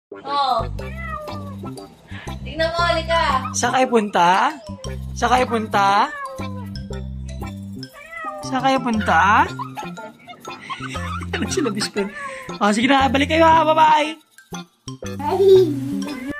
Oh. Tingnan mo, halika. Saan kayo punta? Saan kayo punta? Saan kayo punta? Ano sila biskon? Oh, sige na, balik kayo ha, bye-bye!